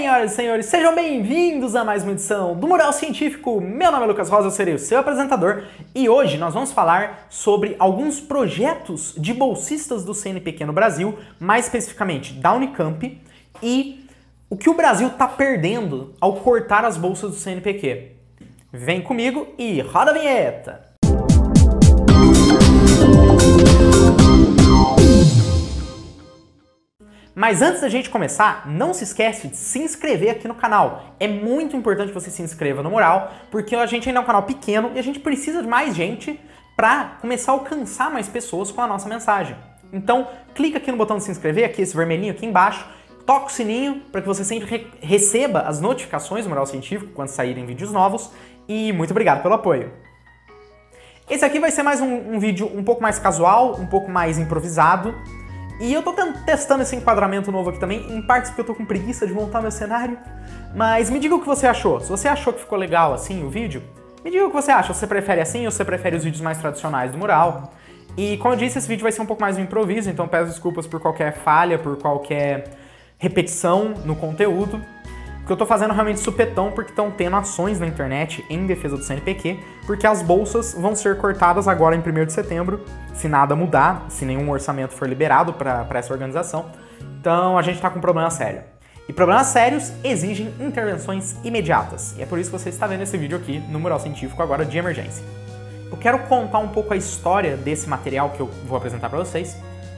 Senhoras e senhores, sejam bem-vindos a mais uma edição do Mural Científico. Meu nome é Lucas Rosa, eu serei o seu apresentador e hoje nós vamos falar sobre alguns projetos de bolsistas do CNPq no Brasil, mais especificamente da Unicamp, e o que o Brasil está perdendo ao cortar as bolsas do CNPq. Vem comigo e roda a vinheta! Mas antes da gente começar, não se esquece de se inscrever aqui no canal. É muito importante que você se inscreva no Mural, porque a gente ainda é um canal pequeno e a gente precisa de mais gente para começar a alcançar mais pessoas com a nossa mensagem. Então, clica aqui no botão de se inscrever, aqui esse vermelhinho aqui embaixo, toca o sininho para que você sempre receba as notificações do Mural Científico quando saírem vídeos novos e muito obrigado pelo apoio. Esse aqui vai ser mais um vídeo um pouco mais casual, um pouco mais improvisado. E eu tô testando esse enquadramento novo aqui também, em partes porque eu tô com preguiça de montar meu cenário. Mas me diga o que você achou. Se você achou que ficou legal assim o vídeo, me diga o que você acha. Você prefere assim ou você prefere os vídeos mais tradicionais do Mural? E como eu disse, esse vídeo vai ser um pouco mais um improviso, então peço desculpas por qualquer falha, por qualquer repetição no conteúdo. Que eu tô fazendo realmente supetão porque estão tendo ações na internet em defesa do CNPq, porque as bolsas vão ser cortadas agora em 1º de setembro, se nada mudar, se nenhum orçamento for liberado para essa organização. Então a gente tá com um problema sério. E problemas sérios exigem intervenções imediatas. E é por isso que você está vendo esse vídeo aqui no Mural Científico agora de emergência. Eu quero contar um pouco a história desse material que eu vou apresentar para vocês.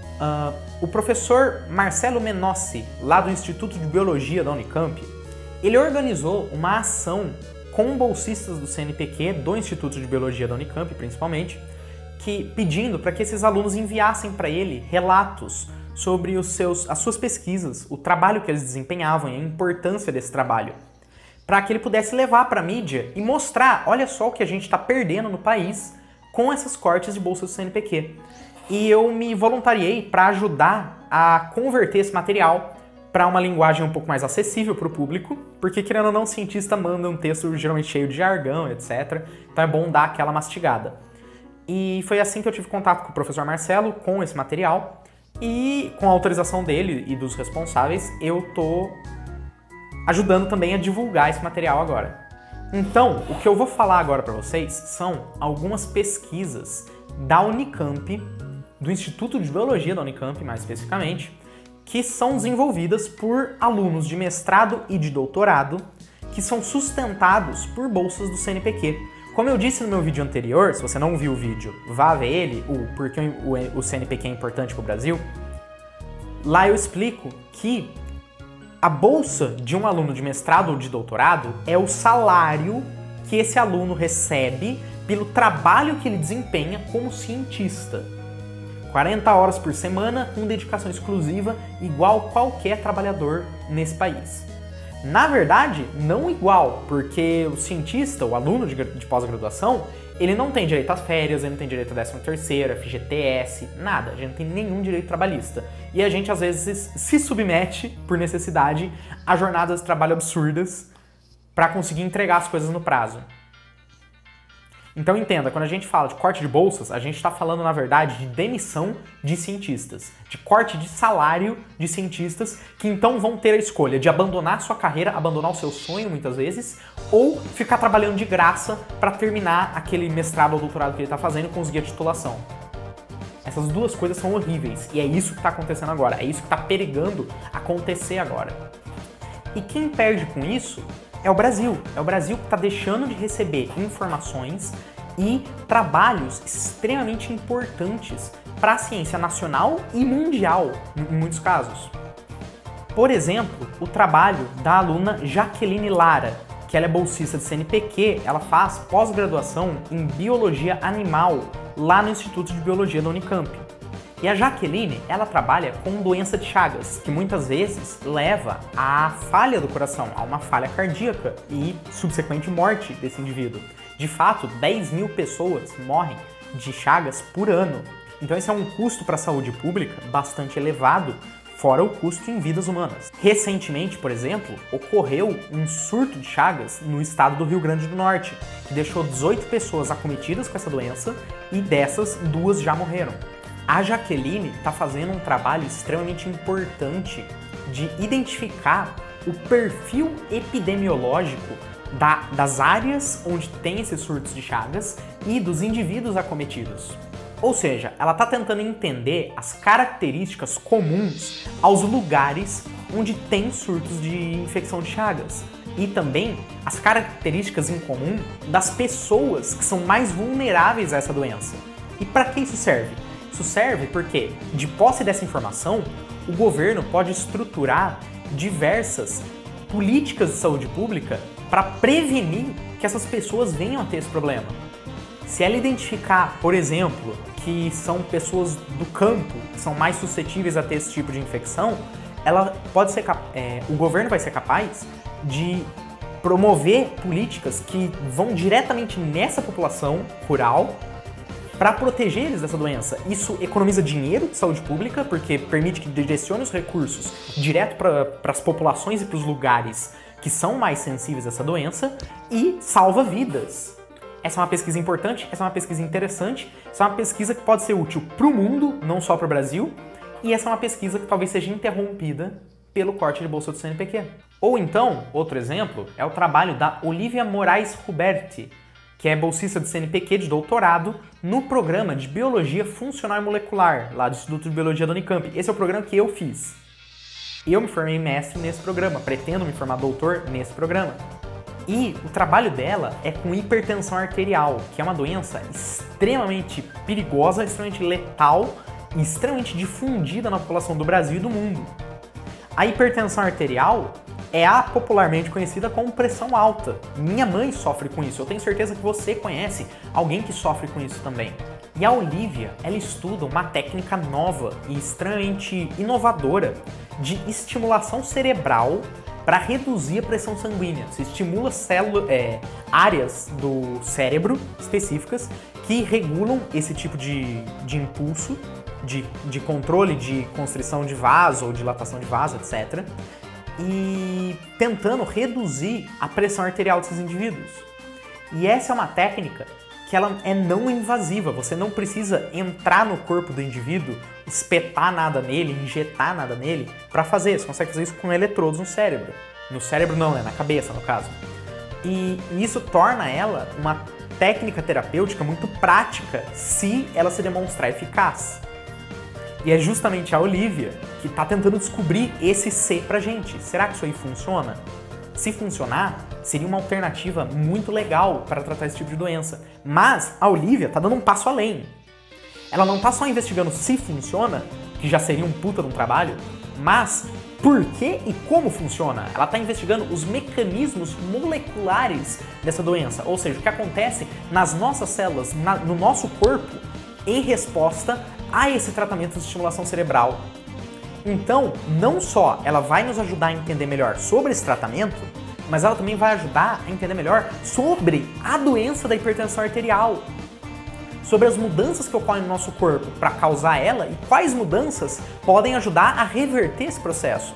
O professor Marcelo Menossi, lá do Instituto de Biologia da Unicamp, ele organizou uma ação com bolsistas do CNPq, do Instituto de Biologia da Unicamp principalmente, pedindo para que esses alunos enviassem para ele relatos sobre as suas pesquisas, o trabalho que eles desempenhavam e a importância desse trabalho, para que ele pudesse levar para a mídia e mostrar, olha só o que a gente está perdendo no país com esses cortes de bolsas do CNPq. E eu me voluntariei para ajudar a converter esse material para uma linguagem um pouco mais acessível para o público, porque querendo ou não, o cientista manda um texto geralmente cheio de jargão, etc. Então é bom dar aquela mastigada. E foi assim que eu tive contato com o professor Marcelo, com esse material, e com a autorização dele e dos responsáveis, eu tô ajudando também a divulgar esse material agora. Então, o que eu vou falar agora para vocês são algumas pesquisas da Unicamp, do Instituto de Biologia da Unicamp, mais especificamente, que são desenvolvidas por alunos de mestrado e de doutorado, que são sustentados por bolsas do CNPq. Como eu disse no meu vídeo anterior, se você não viu o vídeo, vá ver ele, o porquê o CNPq é importante para o Brasil. Lá eu explico que a bolsa de um aluno de mestrado ou de doutorado é o salário que esse aluno recebe pelo trabalho que ele desempenha como cientista. 40 horas por semana, com dedicação exclusiva, igual qualquer trabalhador nesse país. Na verdade, não igual, porque o cientista, o aluno de pós-graduação, ele não tem direito às férias, ele não tem direito a 13º, FGTS, nada, a gente não tem nenhum direito trabalhista. E a gente, às vezes, se submete, por necessidade, a jornadas de trabalho absurdas para conseguir entregar as coisas no prazo. Então entenda, quando a gente fala de corte de bolsas, a gente está falando, na verdade, de demissão de cientistas, de corte de salário de cientistas que então vão ter a escolha de abandonar sua carreira, abandonar o seu sonho muitas vezes, ou ficar trabalhando de graça para terminar aquele mestrado ou doutorado que ele está fazendo e conseguir a titulação. Essas duas coisas são horríveis e é isso que está acontecendo agora, é isso que está perigando acontecer agora. E quem perde com isso é o Brasil. É o Brasil que está deixando de receber informações e trabalhos extremamente importantes para a ciência nacional e mundial, em muitos casos. Por exemplo, o trabalho da aluna Jaqueline Lara, que ela é bolsista de CNPq, ela faz pós-graduação em Biologia Animal lá no Instituto de Biologia da Unicamp. E a Jaqueline, ela trabalha com doença de Chagas, que muitas vezes leva à falha do coração, a uma falha cardíaca e subsequente morte desse indivíduo. De fato, 10 mil pessoas morrem de Chagas por ano. Então esse é um custo para a saúde pública bastante elevado, fora o custo em vidas humanas. Recentemente, por exemplo, ocorreu um surto de Chagas no estado do Rio Grande do Norte, que deixou 18 pessoas acometidas com essa doença e dessas, 2 já morreram. A Jaqueline está fazendo um trabalho extremamente importante de identificar o perfil epidemiológico das áreas onde tem esses surtos de Chagas e dos indivíduos acometidos. Ou seja, ela está tentando entender as características comuns aos lugares onde tem surtos de infecção de Chagas e também as características em comum das pessoas que são mais vulneráveis a essa doença. E para que isso serve? Isso serve porque, de posse dessa informação, o governo pode estruturar diversas políticas de saúde pública para prevenir que essas pessoas venham a ter esse problema. Se ela identificar, por exemplo, que são pessoas do campo que são mais suscetíveis a ter esse tipo de infecção, ela pode ser o governo vai ser capaz de promover políticas que vão diretamente nessa população rural para proteger eles dessa doença. Isso economiza dinheiro de saúde pública, porque permite que direcione os recursos direto para as populações e para os lugares que são mais sensíveis a essa doença e salva vidas. Essa é uma pesquisa importante, essa é uma pesquisa interessante, essa é uma pesquisa que pode ser útil para o mundo, não só para o Brasil, e essa é uma pesquisa que talvez seja interrompida pelo corte de bolsa do CNPq. Ou então, outro exemplo, é o trabalho da Olivia Moraes Ruberti, que é bolsista do CNPq de doutorado no programa de Biologia Funcional e Molecular, lá do Instituto de Biologia da Unicamp. Esse é o programa que eu fiz. Eu me formei mestre nesse programa, pretendo me formar doutor nesse programa. E o trabalho dela é com hipertensão arterial, que é uma doença extremamente perigosa, extremamente letal e extremamente difundida na população do Brasil e do mundo. A hipertensão arterial é a popularmente conhecida como pressão alta. Minha mãe sofre com isso, eu tenho certeza que você conhece alguém que sofre com isso também. E a Olivia, ela estuda uma técnica nova e extremamente inovadora de estimulação cerebral para reduzir a pressão sanguínea. Se estimula áreas do cérebro específicas que regulam esse tipo de impulso, de controle de constrição de vaso ou dilatação de vaso, etc. E tentando reduzir a pressão arterial desses indivíduos. E essa é uma técnica que ela é não invasiva, você não precisa entrar no corpo do indivíduo, espetar nada nele, injetar nada nele para fazer. Você consegue fazer isso com eletrodos no cérebro. No cérebro não, né? Na cabeça, no caso. E isso torna ela uma técnica terapêutica muito prática se ela se demonstrar eficaz. E é justamente a Olivia que está tentando descobrir esse C pra gente. Será que isso aí funciona? Se funcionar, seria uma alternativa muito legal para tratar esse tipo de doença. Mas a Olivia está dando um passo além. Ela não está só investigando se funciona, que já seria um puta de um trabalho, mas por que e como funciona. Ela está investigando os mecanismos moleculares dessa doença, ou seja, o que acontece nas nossas células, no nosso corpo, em resposta a esse tratamento de estimulação cerebral. Então, não só ela vai nos ajudar a entender melhor sobre esse tratamento, mas ela também vai ajudar a entender melhor sobre a doença da hipertensão arterial, sobre as mudanças que ocorrem no nosso corpo para causar ela e quais mudanças podem ajudar a reverter esse processo.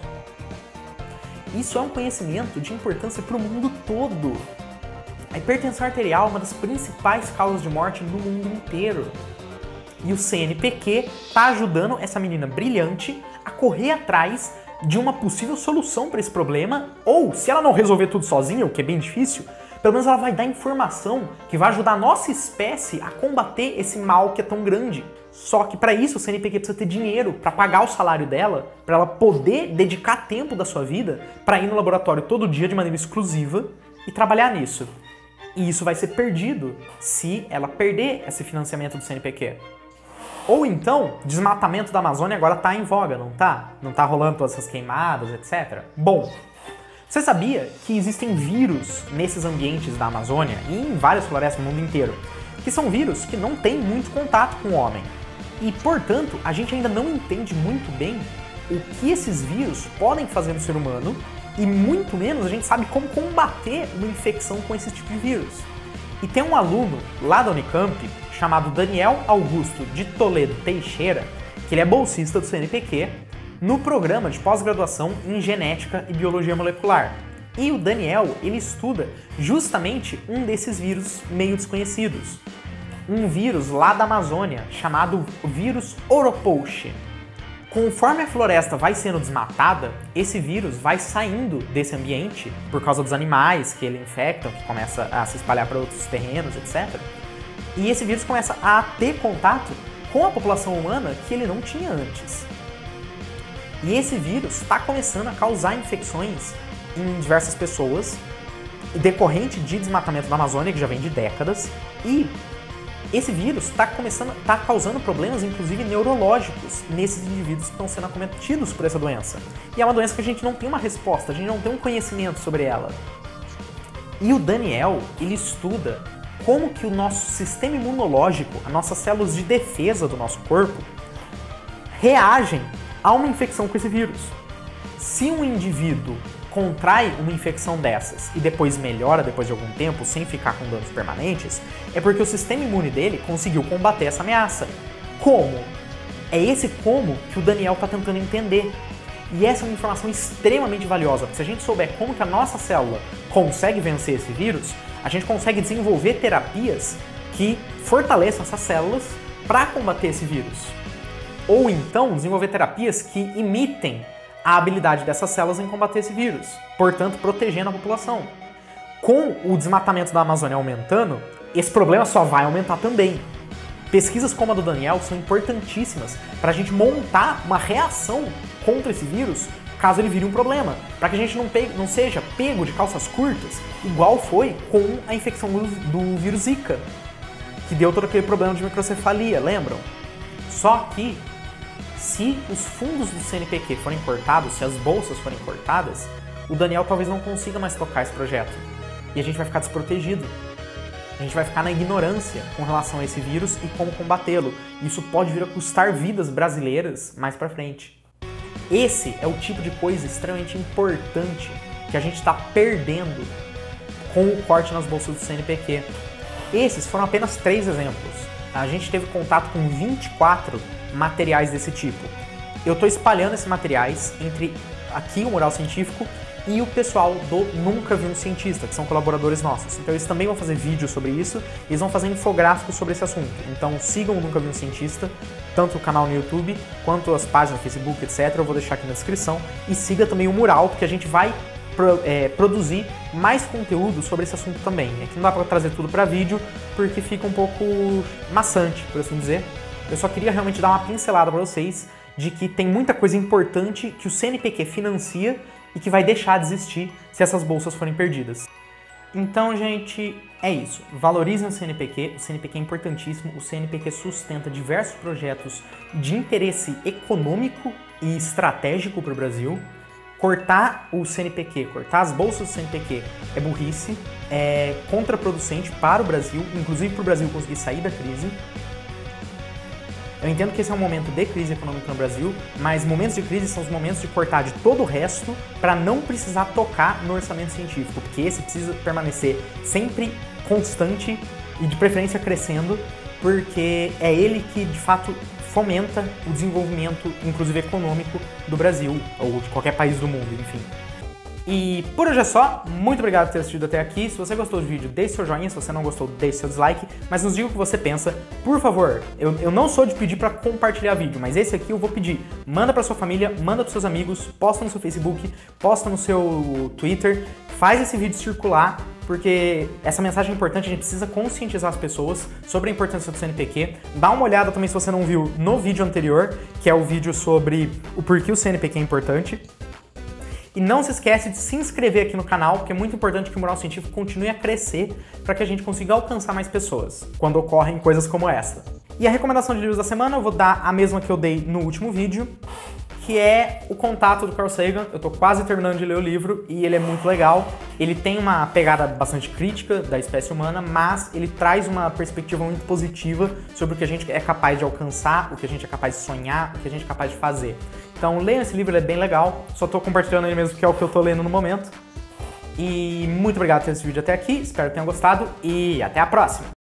Isso é um conhecimento de importância para o mundo todo. A hipertensão arterial é uma das principais causas de morte no mundo inteiro. E o CNPq está ajudando essa menina brilhante a correr atrás de uma possível solução para esse problema, ou se ela não resolver tudo sozinha, o que é bem difícil, pelo menos ela vai dar informação que vai ajudar a nossa espécie a combater esse mal que é tão grande. Só que para isso o CNPq precisa ter dinheiro para pagar o salário dela, para ela poder dedicar tempo da sua vida para ir no laboratório todo dia de maneira exclusiva e trabalhar nisso. E isso vai ser perdido se ela perder esse financiamento do CNPq. Ou então, desmatamento da Amazônia agora tá em voga, não tá? Não tá rolando todas essas queimadas, etc. Bom, você sabia que existem vírus nesses ambientes da Amazônia e em várias florestas no mundo inteiro, que são vírus que não têm muito contato com o homem. E, portanto, a gente ainda não entende muito bem o que esses vírus podem fazer no ser humano e muito menos a gente sabe como combater uma infecção com esse tipo de vírus. E tem um aluno lá da Unicamp chamado Daniel Augusto de Toledo Teixeira, que ele é bolsista do CNPq, no programa de pós-graduação em Genética e Biologia Molecular. E o Daniel, ele estuda justamente um desses vírus meio desconhecidos. Um vírus lá da Amazônia, chamado vírus Oropouche. Conforme a floresta vai sendo desmatada, esse vírus vai saindo desse ambiente por causa dos animais que ele infecta, que começa a se espalhar para outros terrenos, etc. E esse vírus começa a ter contato com a população humana que ele não tinha antes. E esse vírus está começando a causar infecções em diversas pessoas, decorrente de desmatamento da Amazônia, que já vem de décadas, e esse vírus está causando problemas, inclusive neurológicos, nesses indivíduos que estão sendo acometidos por essa doença. E é uma doença que a gente não tem uma resposta, a gente não tem um conhecimento sobre ela. E o Daniel, ele estuda como que o nosso sistema imunológico, as nossas células de defesa do nosso corpo, reagem a uma infecção com esse vírus. Se um indivíduo contrai uma infecção dessas e depois melhora depois de algum tempo, sem ficar com danos permanentes, é porque o sistema imune dele conseguiu combater essa ameaça. Como? É esse como que o Daniel está tentando entender. E essa é uma informação extremamente valiosa, porque se a gente souber como que a nossa célula consegue vencer esse vírus, a gente consegue desenvolver terapias que fortaleçam essas células para combater esse vírus. Ou então desenvolver terapias que imitem a habilidade dessas células em combater esse vírus, portanto protegendo a população. Com o desmatamento da Amazônia aumentando, esse problema só vai aumentar também. Pesquisas como a do Daniel são importantíssimas para a gente montar uma reação contra esse vírus caso ele vire um problema, para que a gente não seja pego de calças curtas, igual foi com a infecção do vírus Zika, que deu todo aquele problema de microcefalia, lembram? Só que se os fundos do CNPq forem cortados, se as bolsas forem cortadas, o Daniel talvez não consiga mais tocar esse projeto. E a gente vai ficar desprotegido. A gente vai ficar na ignorância com relação a esse vírus e como combatê-lo. Isso pode vir a custar vidas brasileiras mais pra frente. Esse é o tipo de coisa extremamente importante que a gente está perdendo com o corte nas bolsas do CNPq. Esses foram apenas 3 exemplos. A gente teve contato com 24 materiais desse tipo. Eu estou espalhando esses materiais entre aqui o Mural Científico e o pessoal do Nunca Vi um Cientista, que são colaboradores nossos. Então eles também vão fazer vídeos sobre isso, eles vão fazer infográficos sobre esse assunto. Então sigam o Nunca Vi um Cientista, tanto o canal no YouTube, quanto as páginas no Facebook, etc. Eu vou deixar aqui na descrição. E siga também o Mural, porque a gente vai produzir mais conteúdo sobre esse assunto também. Aqui não dá para trazer tudo para vídeo, porque fica um pouco maçante, por assim dizer. Eu só queria realmente dar uma pincelada para vocês de que tem muita coisa importante que o CNPq financia e que vai deixar de existir se essas bolsas forem perdidas. Então, gente, é isso. Valorizem o CNPq é importantíssimo, o CNPq sustenta diversos projetos de interesse econômico e estratégico para o Brasil. Cortar o CNPq, cortar as bolsas do CNPq é burrice, é contraproducente para o Brasil, inclusive para o Brasil conseguir sair da crise. Eu entendo que esse é um momento de crise econômica no Brasil, mas momentos de crise são os momentos de cortar de todo o resto para não precisar tocar no orçamento científico, porque esse precisa permanecer sempre constante e de preferência crescendo, porque é ele que de fato fomenta o desenvolvimento, inclusive econômico, do Brasil ou de qualquer país do mundo, enfim. E por hoje é só, muito obrigado por ter assistido até aqui. Se você gostou do vídeo, deixe seu joinha, se você não gostou, deixe seu dislike, mas nos diga o que você pensa. Por favor, eu não sou de pedir para compartilhar vídeo, mas esse aqui eu vou pedir. Manda para sua família, manda para seus amigos, posta no seu Facebook, posta no seu Twitter, faz esse vídeo circular, porque essa mensagem é importante, a gente precisa conscientizar as pessoas sobre a importância do CNPq. Dá uma olhada também se você não viu no vídeo anterior, que é o vídeo sobre o porquê o CNPq é importante. E não se esquece de se inscrever aqui no canal, porque é muito importante que o Mural Científico continue a crescer para que a gente consiga alcançar mais pessoas quando ocorrem coisas como essa. E a recomendação de livros da semana eu vou dar a mesma que eu dei no último vídeo, que é O Contato, do Carl Sagan. Eu tô quase terminando de ler o livro e ele é muito legal. Ele tem uma pegada bastante crítica da espécie humana, mas ele traz uma perspectiva muito positiva sobre o que a gente é capaz de alcançar, o que a gente é capaz de sonhar, o que a gente é capaz de fazer. Então leiam esse livro, ele é bem legal. Só tô compartilhando ele mesmo porque é o que eu tô lendo no momento. E muito obrigado por ter assistido o vídeo até aqui, espero que tenham gostado e até a próxima!